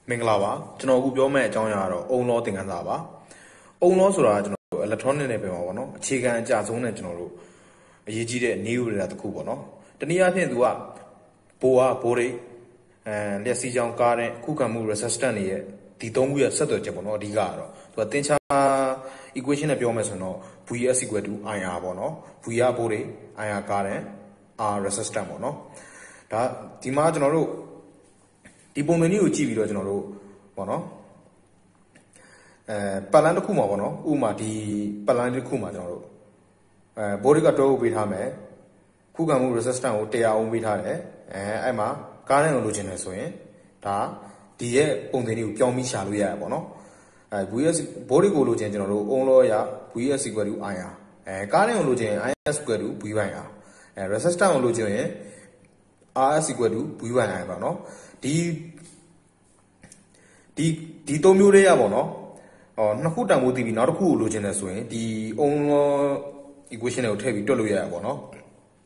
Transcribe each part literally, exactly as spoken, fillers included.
မင်္ဂလာပါကျွန်တော်အခုပြောမယ့်အကြောင်းအရာကတော့အုံလောသင်ခန်းစာပါအုံလောဆိုတာကျွန်တော်တို့ electronic နဲ့ပြင်ပါပေါ့နော်အခြေခံအကြဆုံးနဲ့ကျွန်တော်တို့အရေးကြီးတဲ့နည်းဥပဒေတစ်ခုပေါ့နော်တနည်းအားဖြင့်သူကဘိုးအားဘိုးရိတ်အဲလျှက်စီးကြောင်းကားတဲ့ခုခံမှု resistance တွေရဲ့ဒီသုံးခုရဲ့ဆက်သွယ်ချက်ပေါ့နော်အဓိကကတော့သူကသင်္ချာ equation နဲ့ပြောမယ်ဆိုတော့ V S equal to I R ပေါ့နော် V ကဘိုးရိတ် I R ကားတဲ့ R resistance ပေါ့နော်ဒါဒီမှာကျွန်တော်တို့ဒီပုံစံမျိုးကိုကြည့်ပြီးတော့ကျွန်တော်တို့ပေါ့နော်အဲပတ်လန်းတစ်ခုမှာပေါ့နော်ဥပမာဒီပတ်လန်းတစ်ခုမှာကျွန်တော်တို့အဲဘိုးရိတ်ကတွဲဖို့ပေးထားမယ်ခုခံမှု resistance ကိုone hundred အောင်ပေးထားတယ်အဲအဲ့မှာကားနဲ့လိုချင်တယ်ဆိုရင်ဒါဒီရဲ့ပုံစံလေးကိုပြောင်းပြီးရှာလို့ရရပေါ့နော်အဲ V S ဘိုးရိတ်ကိုလိုချင်ကျွန်တော်တို့ own law ရ V S equal to I R အဲကားနဲ့လိုချင် I S equal to V by R အဲ resistance ကိုလိုချင်ရင် R S equal to V by I ပေါ့နော်ဒီဒီဒီသုံးမျိုးလေးရပါတော့။အော်နှစ်ခုတန်ဖိုးသိပြီးနောက်တစ်ခုကိုလိုချင်တယ်ဆိုရင်ဒီ own equation တွေကိုထည့်ပြီးတွက်လို့ရရပါတော့။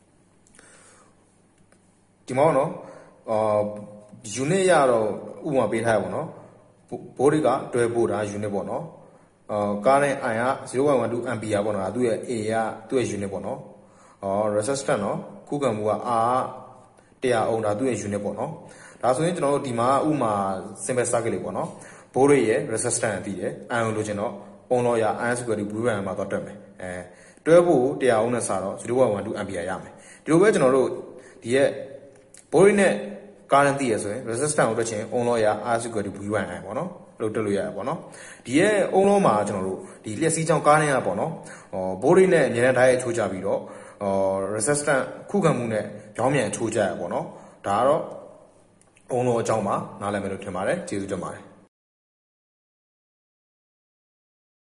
ဒီမှာတော့အာ unit ရတော့ဥပမာပေးထားရပါတော့။ဘိုးရိတ်ကတွဲဖို့တာ unit ပေါ့နော်။အာကားနဲ့ I ကzero point one two ampere ပေါ့နော်။သူ့ရဲ့ A ကသူ့ရဲ့ unit ပေါ့နော်။အော် resistance နော်ခုခံမှုက R ကone hundredအောင်တာသူ့ရဲ့ unit ပေါ့နော်။ဒါဆိုရင်ကျွန်တော်တို့ဒီမှာဥမာ simple circuit လေးပေါ့နော်ဘိုးရိတ်ရဲ့ resistance တည်တယ် ion လိုချင်တော့ own law ရ I S equal to V by R မှာတော့တွက်မယ်အဲတွဲဖို့one hundredအောင်နဲ့စာတော့zero point one two ampere ရမယ်ဒီလိုပဲကျွန်တော်တို့ဒီရဲ့ဘိုးရိတ်နဲ့ current တည်ရဆိုရင် resistance ကိုတွက်ချင် own law ရ I S equal to V by R ပေါ့နော်အဲ့လိုတွက်လို့ရရပေါ့နော်ဒီရဲ့ own law မှာကျွန်တော်တို့ဒီလျှက်စီးကြောင်းကားနဲ့ရပေါ့နော်ဟောဘိုးရိတ်နဲ့အများနဲ့ဓာတ်ရိုက်ချိုးကြပြီးတော့ဟော resistance ခုခံမှုနဲ့ကြောင်းမြန်ချိုးကြရပေါ့နော်ဒါကတော့own law အကြောင်းမှာနားလည်မယ်လို့ထင်ပါတယ်ကျေးဇူးတင်ပါတယ်